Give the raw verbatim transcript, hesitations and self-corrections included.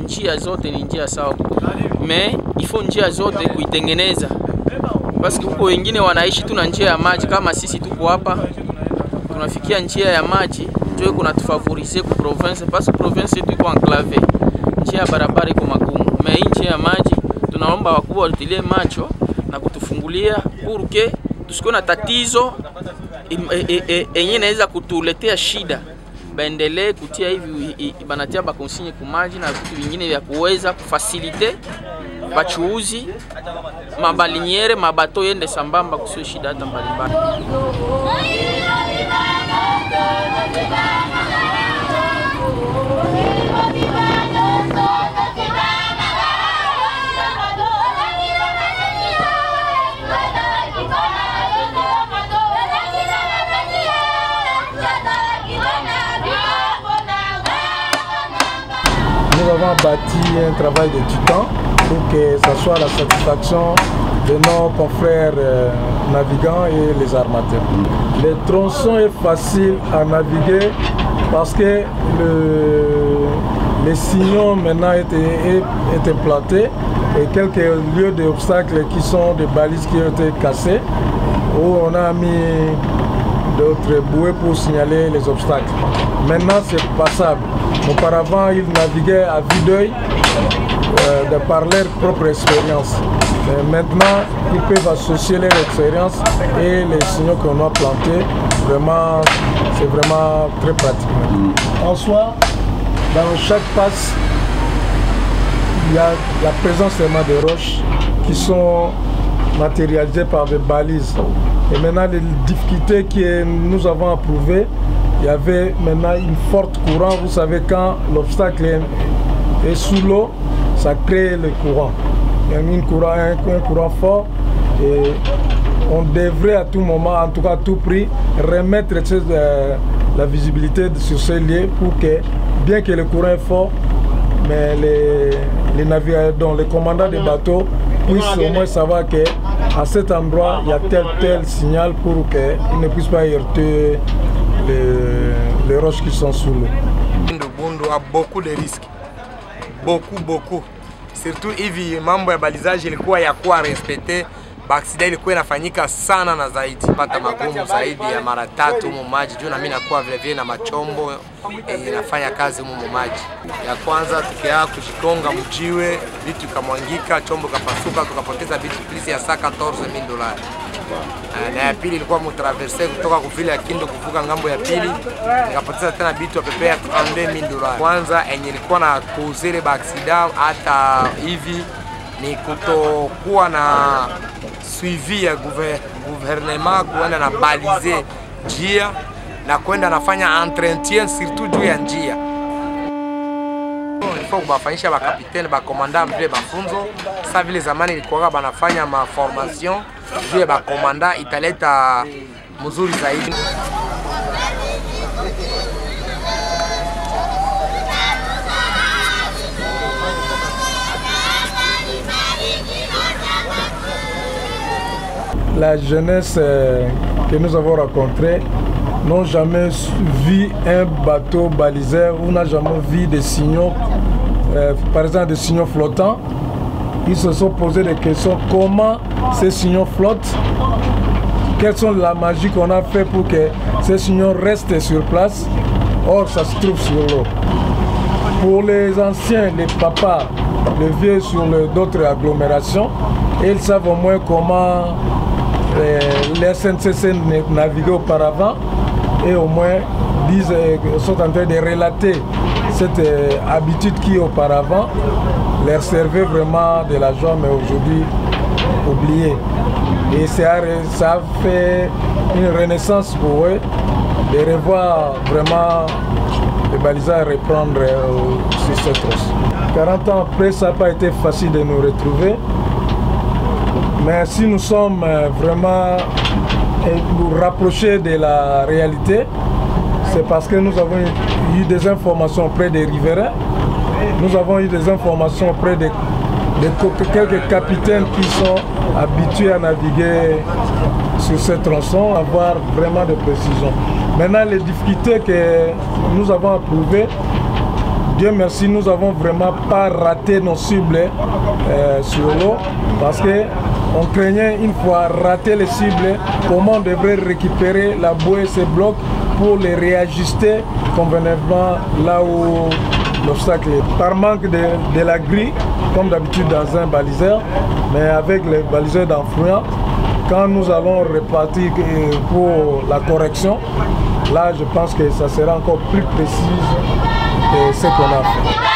njia zote ni njia sawa, me ifo njia zote kuitengeneza, basi huko wengine wanaishi tu na njia ya maji. Kama sisi tuko hapa tunafikia njia ya maji, ndio kuna tufavoriser ku province, parce que province yetu iko enclave, njia ya barabara iko magumu. Me hii njia ya maji tunaomba wakubwa watilie macho na kutufungulia pour que tusiko na tatizo yenye inaweza kutuletea shida. Baendelee kutia hivi, banatia bakonsigne kumaji na vitu vingine vya kuweza kufasilite bachuuzi, mabaliniere, mabato yende sambamba kusio shida hata mbalimbali. Nous avons bâti un travail de titan pour que ça soit la satisfaction de nos confrères euh, navigants et les armateurs. Le tronçon est facile à naviguer parce que le, les signaux maintenant étaient, étaient plantés et quelques lieux d'obstacles qui sont des balises qui ont été cassées où on a mis d'autres bouées pour signaler les obstacles. Maintenant c'est passable. Auparavant, ils naviguaient à vue d'œil euh, de par leur propre expérience. Mais maintenant, ils peuvent associer leur expérience et les signaux qu'on a plantés. Vraiment, c'est vraiment très pratique. En soi, dans chaque passe, il y a la présence vraiment de roches qui sont matérialisées par des balises. Et maintenant, les difficultés que nous avons approuvées, il y avait maintenant une forte courant. Vous savez, quand l'obstacle est sous l'eau, ça crée le courant. Il y a une courant, un, un courant fort et on devrait à tout moment, en tout cas à tout prix, remettre euh, la visibilité sur ces lieux pour que, bien que le courant est fort, mais les, les navires, donc les commandants des bateaux puissent au moins savoir qu'à cet endroit, il y a tel tel signal pour qu'ils ne puissent pas heurter Les, les roches qui sont sous l'eau. Bundu a beaucoup de risques, beaucoup beaucoup. Surtout hivi mambo ya balisage ilikuwa ya kuwa respecte, baksida ilikuwa inafanyika sana na zaidi. Pata magumu zaidi ya mara tatu mu maji juu na mimi nakuwa vile vile na machombo e, inafanya kazi mu maji. Ya kwanza tukia kujikonga mjiwe, vitu kamwangika, chombo kapasuka, tukapoteza vitu plisi ya quatorze mille dollars. Na ya pili ilikuwa mutraverse kutoka kuvile ya Kindu kuvuka ngambo ya pili, nikapoteza tena bitu wapepea trente-deux mille dollars. Kwanza enye ilikuwa na kuzile baaksida hata hivi ni kutokuwa na suivi ya gouvernement kuenda na balize njia na kwenda nafanya entretien surtout juu ya njia. Ilifaa kubafanyisha bakapitene, bakomanda vile bafunzo. Sa vile zamani ilikuwa banafanya ma formation juu ya bakomanda, italeta mzuri zaidi. La jeunesse euh, que nous avons rencontrée n'ont jamais vu un bateau balisé ou n'a jamais vu des signaux, euh, par exemple des signaux flottants. Ils se sont posé des questions, comment ces signaux flottent, quelles sont la magie qu'on a fait pour que ces signaux restent sur place, or ça se trouve sur l'eau. Pour les anciens, les papas, les vieux sur d'autres agglomérations, ils savent au moins comment euh, les S N C C naviguaient auparavant et au moins disent, sont en train de relater cette euh, habitude qui auparavant leur servait vraiment de la joie, mais aujourd'hui oubliée. Et ça, ça a fait une renaissance pour eux de revoir vraiment les balisards reprendre euh, sur cette roche. quarante ans après, ça n'a pas été facile de nous retrouver. Mais si nous sommes vraiment nous rapprocher de la réalité, c'est parce que nous avons eu des informations auprès des riverains, nous avons eu des informations auprès de, de quelques capitaines qui sont habitués à naviguer sur ce tronçon, avoir vraiment de précision. Maintenant, les difficultés que nous avons approuvées, Dieu merci, nous n'avons vraiment pas raté nos cibles euh, sur l'eau parce qu'on craignait une fois raté les cibles, comment on devrait récupérer la bouée et ces blocs pour les réajuster convenablement là où l'obstacle est. Par manque de, de la grille, comme d'habitude dans un baliseur, mais avec les baliseurs d'enfouissement, quand nous allons repartir pour la correction, là je pense que ça sera encore plus précis que ce qu'on a fait.